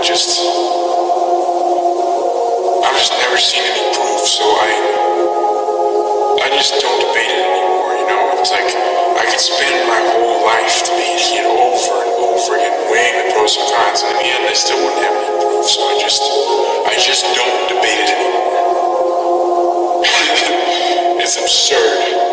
I've just never seen any proof, so I just don't debate it anymore, you know? It's like, I could spend my whole life debating it over and over again, weighing the pros and cons, and in the end I still wouldn't have any proof, so I just don't debate it anymore. It's absurd.